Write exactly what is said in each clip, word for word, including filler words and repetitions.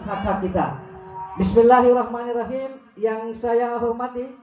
hak-hak kita. Bismillahirrahmanirrahim. Yang saya hormati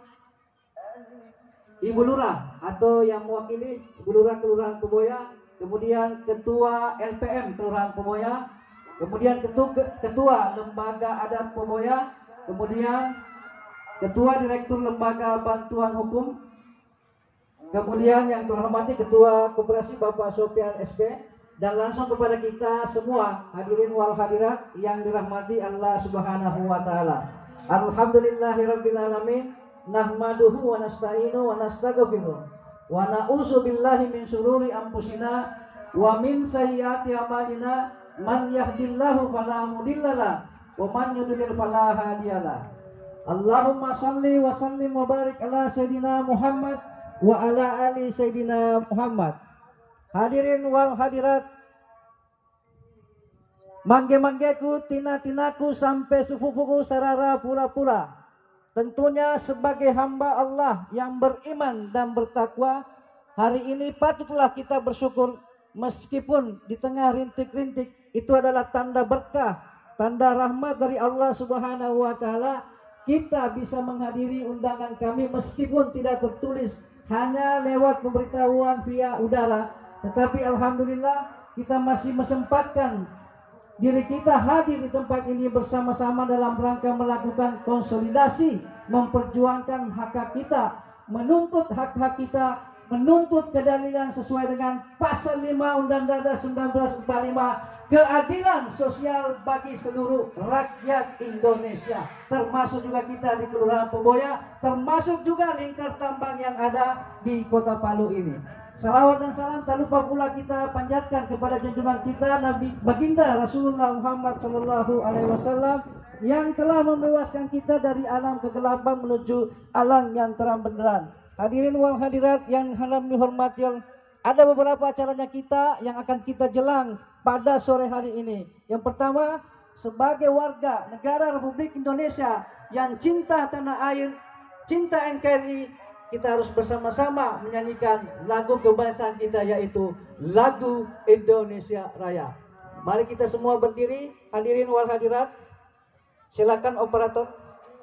Ibu Lurah atau yang mewakili Ibu Lurah Kelurahan Poboya, kemudian Ketua L P M Kelurahan Poboya, kemudian Ketua, Ketua Lembaga Adat Poboya, kemudian Ketua Direktur Lembaga Bantuan Hukum, kemudian yang terhormati Ketua Koperasi Bapak Sofian S P, dan langsung kepada kita semua hadirin wal hadirat yang dirahmati Allah Subhanahu wa taala. Alhamdulillahirabbil alamin, nahmaduhu wa nasta'inu wa nastaghfiruh wa na'udzu billahi min syururi anfusina wa min sayyiati a'malina, man yahdihillahu fala mudhillalah wa man yudlil fala hadiyalah. Allahumma salli wa sallim wa barik ala sayidina Muhammad wa ala ali sayidina Muhammad. Hadirin wal hadirat, mangge-manggeku, tina-tinaku, sampai sufufuku sarara pura-pura. Tentunya sebagai hamba Allah yang beriman dan bertakwa, hari ini patutlah kita bersyukur meskipun di tengah rintik-rintik itu adalah tanda berkah, tanda rahmat dari Allah Subhanahu wa taala. Kita bisa menghadiri undangan kami meskipun tidak tertulis, hanya lewat pemberitahuan via udara, tetapi alhamdulillah kita masih mesempatkan diri kita hadir di tempat ini bersama-sama dalam rangka melakukan konsolidasi, memperjuangkan hak-hak kita, menuntut hak-hak kita, menuntut keadilan sesuai dengan pasal lima Undang-Undang Dasar seribu sembilan ratus empat puluh lima, keadilan sosial bagi seluruh rakyat Indonesia, termasuk juga kita di Kelurahan Poboya, termasuk juga lingkar tambang yang ada di Kota Palu ini. Salawat dan salam tak lupa pula kita panjatkan kepada junjungan kita Nabi Baginda Rasulullah Muhammad Sallallahu Alaihi Wasallam yang telah membebaskan kita dari alam kegelapan menuju alam yang terang benderang. Hadirin wal hadirat yang kami hormati, ada beberapa acaranya kita yang akan kita jelang pada sore hari ini. Yang pertama, sebagai warga negara Republik Indonesia yang cinta tanah air, cinta N K R I, kita harus bersama-sama menyanyikan lagu kebangsaan kita, yaitu lagu Indonesia Raya. Mari kita semua berdiri, hadirin wal hadirat. Silakan operator.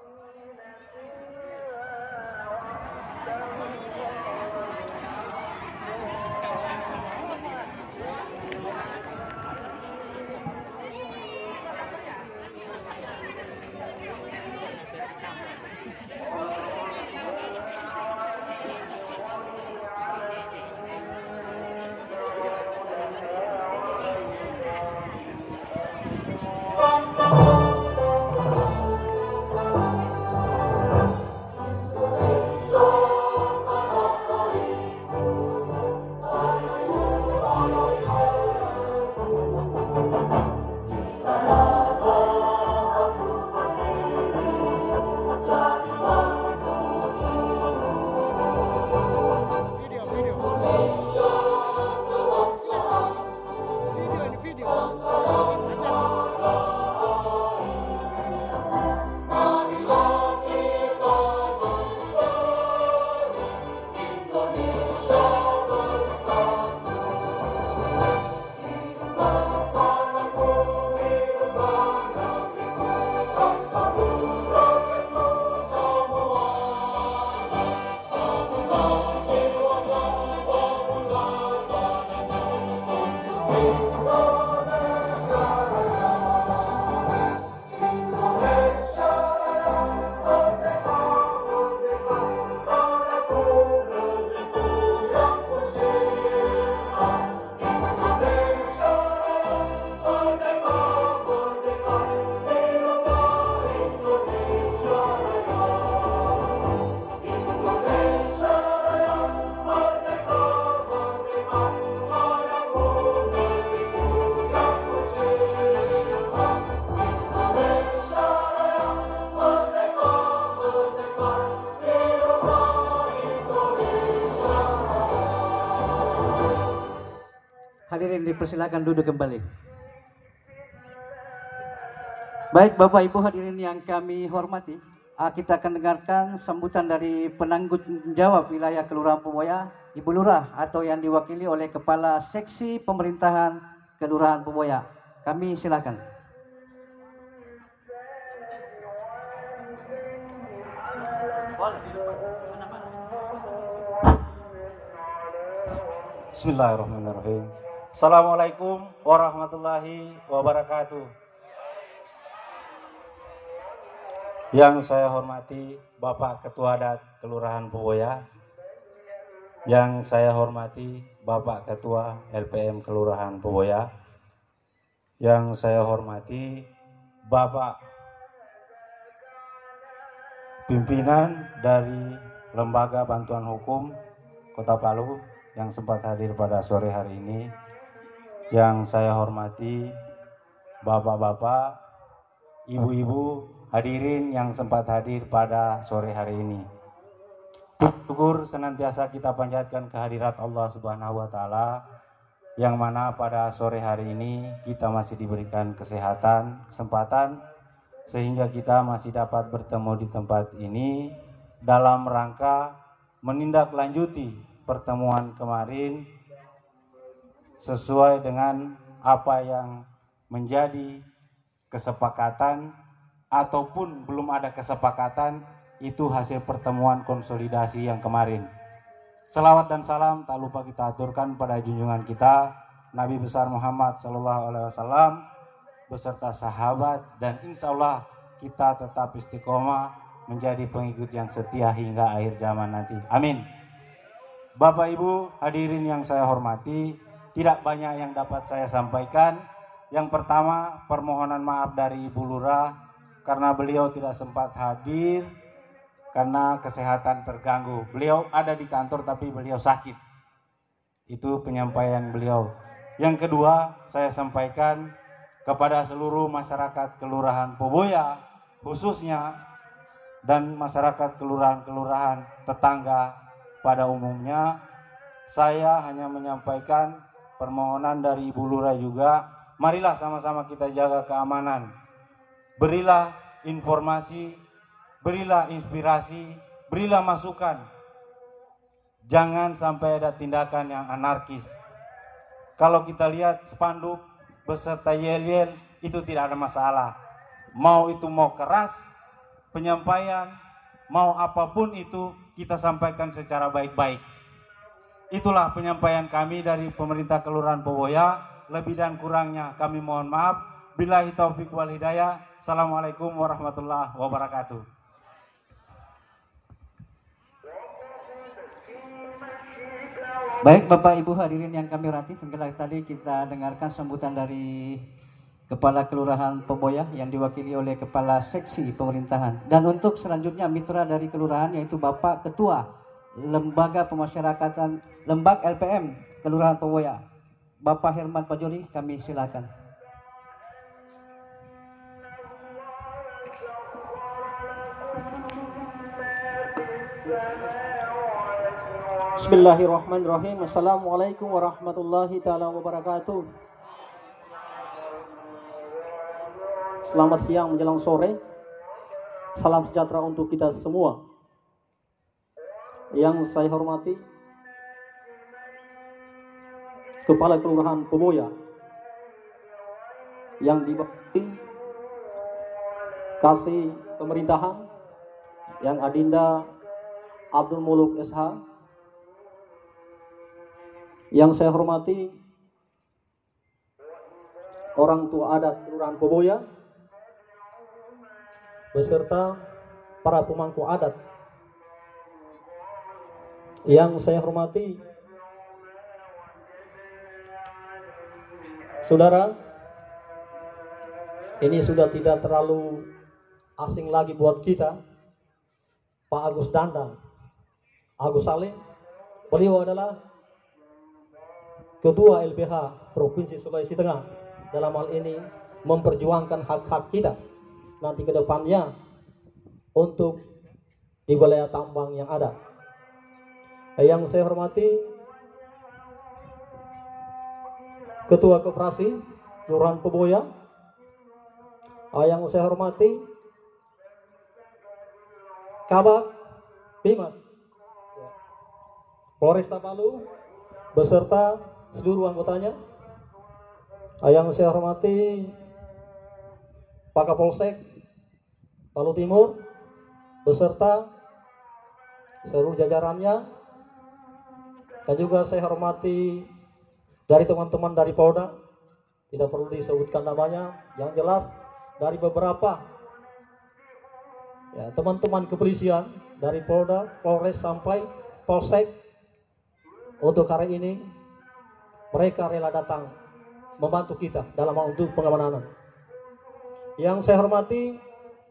Hadirin dipersilakan duduk kembali. Baik Bapak Ibu hadirin yang kami hormati, kita akan dengarkan sambutan dari penanggung jawab wilayah Kelurahan Poboya, Ibu Lurah, atau yang diwakili oleh Kepala Seksi Pemerintahan Kelurahan Poboya. Kami silakan. Bismillahirrahmanirrahim. Assalamualaikum warahmatullahi wabarakatuh. Yang saya hormati Bapak Ketua Adat Kelurahan Poboya, yang saya hormati Bapak Ketua L P M Kelurahan Poboya, yang saya hormati Bapak pimpinan dari Lembaga Bantuan Hukum Kota Palu yang sempat hadir pada sore hari ini, yang saya hormati bapak-bapak, ibu-ibu, hadirin yang sempat hadir pada sore hari ini. Syukur senantiasa kita panjatkan kehadirat Allah Subhanahu wa Ta'ala, yang mana pada sore hari ini kita masih diberikan kesehatan, kesempatan, sehingga kita masih dapat bertemu di tempat ini dalam rangka menindaklanjuti pertemuan kemarin sesuai dengan apa yang menjadi kesepakatan ataupun belum ada kesepakatan, itu hasil pertemuan konsolidasi yang kemarin. Salawat dan salam tak lupa kita aturkan pada junjungan kita Nabi besar Muhammad Sallallahu Alaihi Wasallam beserta sahabat, dan insya Allah kita tetap istiqomah menjadi pengikut yang setia hingga akhir zaman nanti. Amin. Bapak Ibu hadirin yang saya hormati, tidak banyak yang dapat saya sampaikan. Yang pertama, permohonan maaf dari Ibu Lurah karena beliau tidak sempat hadir karena kesehatan terganggu. Beliau ada di kantor tapi beliau sakit. Itu penyampaian beliau. Yang kedua, saya sampaikan kepada seluruh masyarakat Kelurahan Poboya khususnya, dan masyarakat kelurahan-kelurahan tetangga pada umumnya, saya hanya menyampaikan permohonan dari Ibu Lurah juga. Marilah sama-sama kita jaga keamanan. Berilah informasi, berilah inspirasi, berilah masukan. Jangan sampai ada tindakan yang anarkis. Kalau kita lihat spanduk beserta yel-yel, itu tidak ada masalah. Mau itu mau keras penyampaian, mau apapun itu kita sampaikan secara baik-baik. Itulah penyampaian kami dari pemerintah Kelurahan Poboya. Lebih dan kurangnya kami mohon maaf. Billahi taufiq wal hidayah. Assalamualaikum warahmatullahi wabarakatuh. Baik Bapak Ibu hadirin yang kami hormati, tadi kita dengarkan sambutan dari Kepala Kelurahan Poboya yang diwakili oleh Kepala Seksi Pemerintahan. Dan untuk selanjutnya mitra dari Kelurahan yaitu Bapak Ketua Lembaga Pemasyarakatan Lembag L P M Kelurahan Poboya, Bapak Herman Pajoli, kami silakan. Bismillahirrahmanirrahim. Assalamualaikum warahmatullahi taala wabarakatuh. Selamat siang menjelang sore. Salam sejahtera untuk kita semua. Yang saya hormati Kepala Kelurahan Poboya yang diwakili Kasih Pemerintahan yang Adinda Abdul Muluk S H. Yang saya hormati orang tua adat Kelurahan Poboya beserta para pemangku adat. Yang saya hormati saudara, ini sudah tidak terlalu asing lagi buat kita, Pak Agus Dandang, Agus Salim. Beliau adalah Ketua L B H Provinsi Sulawesi Tengah. Dalam hal ini memperjuangkan hak-hak kita nanti ke depannya untuk di wilayah tambang yang ada. Yang saya hormati Ketua Koperasi Kelurahan Poboya. Yang saya hormati Kabak Bimas Polresta Palu beserta seluruh anggotanya. Yang saya hormati Pak Kapolsek Palu Timur beserta seluruh jajarannya, dan juga saya hormati dari teman-teman dari Polda, tidak perlu disebutkan namanya, yang jelas dari beberapa ya, teman-teman kepolisian dari Polda, Polres sampai Polsek, untuk hari ini mereka rela datang membantu kita dalam hal untuk pengamanan. Yang saya hormati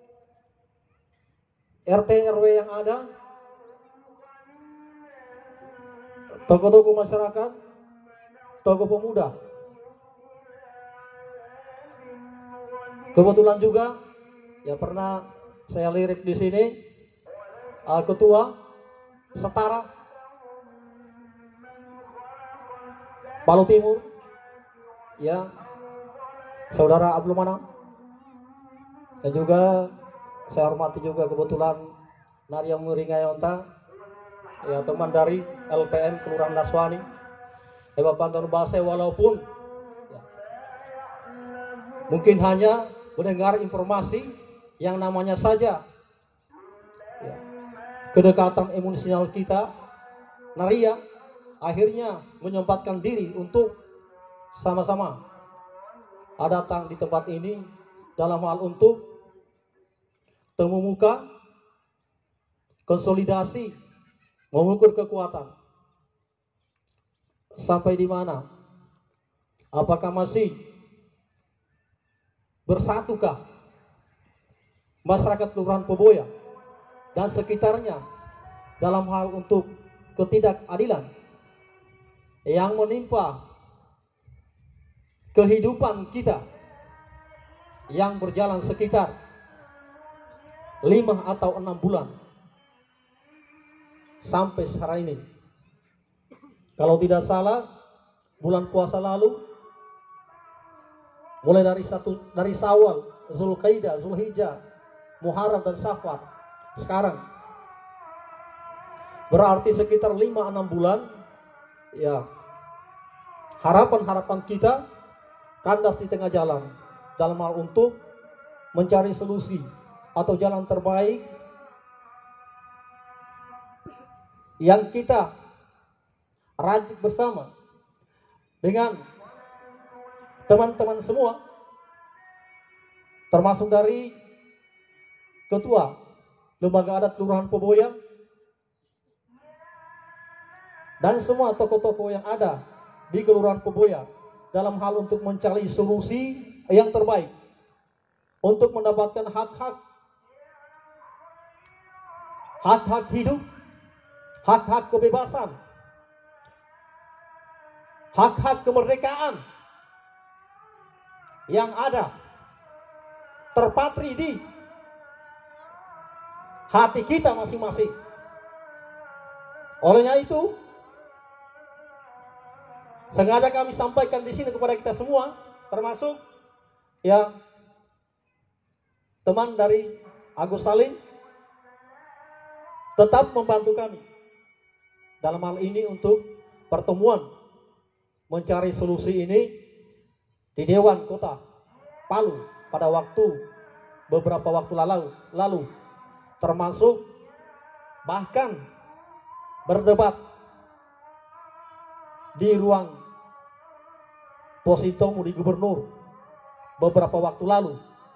R T R W yang ada, tokoh-tokoh masyarakat, tokoh pemuda. Kebetulan juga ya pernah saya lirik di sini uh, ketua setara Palu Timur, ya saudara Abdul Manam, dan juga saya hormati juga kebetulan Naria Muringayonta, ya teman dari L P M Kelurahan Laswani, Bapak Panton Base, walaupun ya, mungkin hanya mendengar informasi yang namanya saja ya, kedekatan emosional kita, Naria akhirnya menyempatkan diri untuk sama-sama datang di tempat ini dalam hal untuk temu muka, konsolidasi, mengukur kekuatan. Sampai di mana? Apakah masih bersatukah masyarakat Kelurahan Poboya dan sekitarnya dalam hal untuk ketidakadilan yang menimpa kehidupan kita yang berjalan sekitar lima atau enam bulan sampai sekarang ini. Kalau tidak salah, bulan puasa lalu, mulai dari satu dari Syawal, Zulqaidah, Zulhijjah, Muharram dan Safar, sekarang berarti sekitar lima enam bulan. Ya, harapan-harapan kita kandas di tengah jalan dalam hal untuk mencari solusi atau jalan terbaik yang kita rajik bersama dengan teman-teman semua, termasuk dari Ketua Lembaga Adat Kelurahan Poboya dan semua tokoh-tokoh yang ada di Kelurahan Poboya dalam hal untuk mencari solusi yang terbaik untuk mendapatkan hak-hak hak-hak hidup, hak-hak kebebasan, hak-hak kemerdekaan yang ada terpatri di hati kita masing-masing. Olehnya itu, sengaja kami sampaikan di sini kepada kita semua, termasuk ya teman dari Agus Salim, tetap membantu kami dalam hal ini untuk pertemuan mencari solusi ini di Dewan Kota Palu pada waktu beberapa waktu lalu, lalu termasuk bahkan berdebat di ruang Positomu di Gubernur beberapa waktu lalu.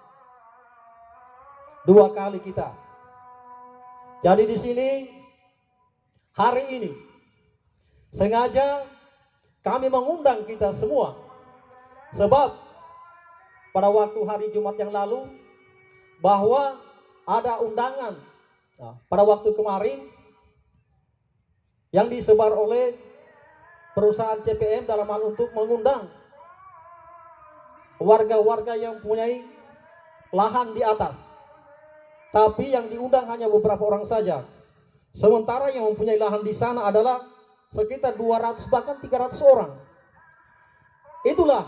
Dua kali kita. Jadi di sini hari ini sengaja kami mengundang kita semua, sebab pada waktu hari Jumat yang lalu bahwa ada undangan nah, pada waktu kemarin yang disebar oleh perusahaan C P M dalam hal untuk mengundang warga-warga yang mempunyai lahan di atas. Tapi yang diundang hanya beberapa orang saja. Sementara yang mempunyai lahan di sana adalah sekitar dua ratus bahkan tiga ratus orang. Itulah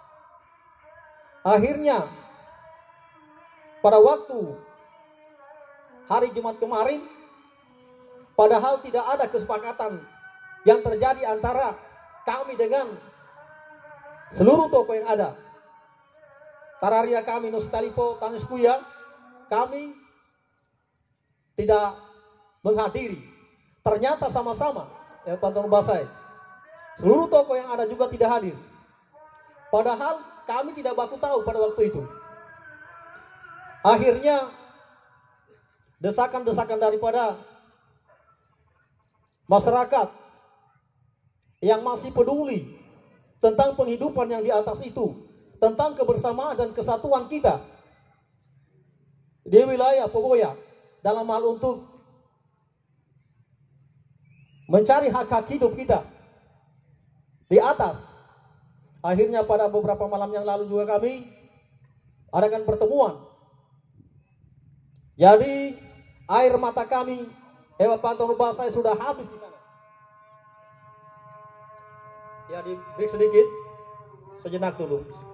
akhirnya pada waktu hari Jumat kemarin, padahal tidak ada kesepakatan yang terjadi antara kami dengan seluruh tokoh yang ada. Tararia kami Nostalipo Taniskuya, kami tidak menghadiri. Ternyata sama-sama ya Panton Basai Seluruh tokoh yang ada juga tidak hadir. Padahal kami tidak baku tahu pada waktu itu. Akhirnya desakan-desakan daripada masyarakat yang masih peduli tentang penghidupan yang di atas itu, tentang kebersamaan dan kesatuan kita di wilayah Poboya dalam hal untuk mencari hak-hak hidup kita di atas. Akhirnya pada beberapa malam yang lalu juga kami adakan pertemuan. Jadi air mata kami, Ewa Pantong Rubah saya sudah habis di sana. Ya, di break sedikit, sejenak dulu.